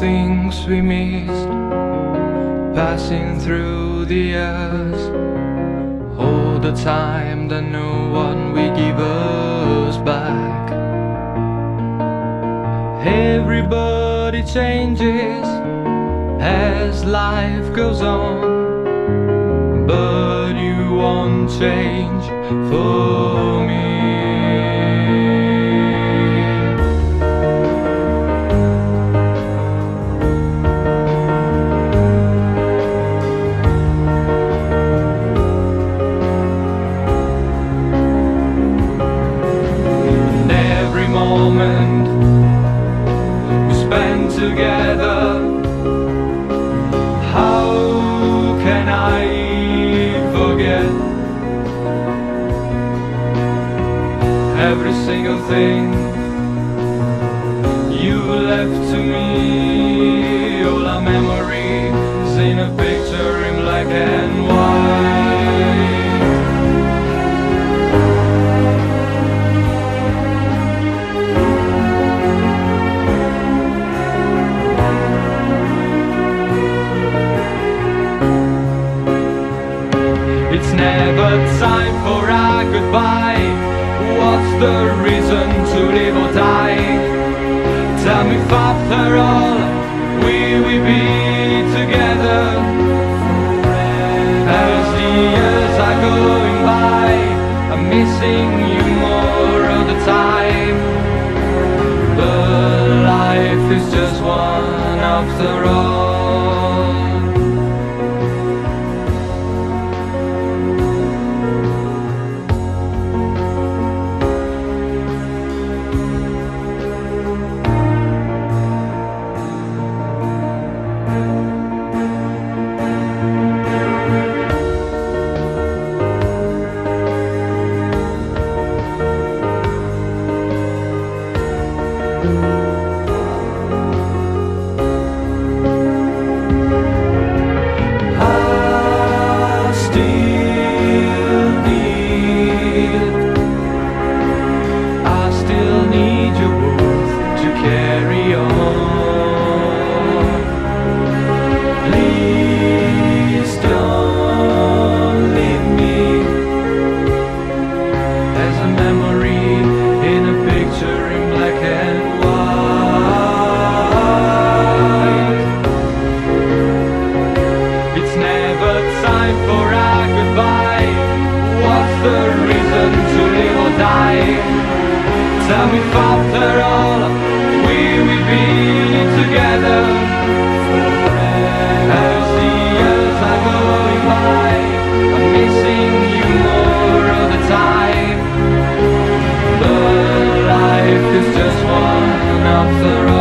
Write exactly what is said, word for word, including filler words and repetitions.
things we missed, passing through the years, all the time that no one will give us back. Everybody changes as life goes on, but you won't change for me. Moment we spend together, how can I forget every single thing you left to me? All our memories in a picture in black and white. It's never time for a goodbye. What's the reason to live or die? Tell me if after all we will be together forever. As the years are going by, I'm missing you more all the time. But life is just one after all. Tell me if after all we will be together forever. As the years are going by, I'm missing you more all the time. But life is just one after all.